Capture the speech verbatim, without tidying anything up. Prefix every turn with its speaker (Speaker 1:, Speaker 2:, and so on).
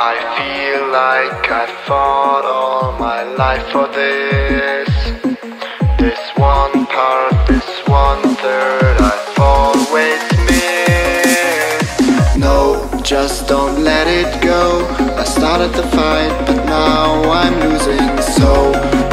Speaker 1: I feel like I fought all my life for this. This one part, this one third I've always missed. No, just don't let it go. I started the fight, but now I'm losing. So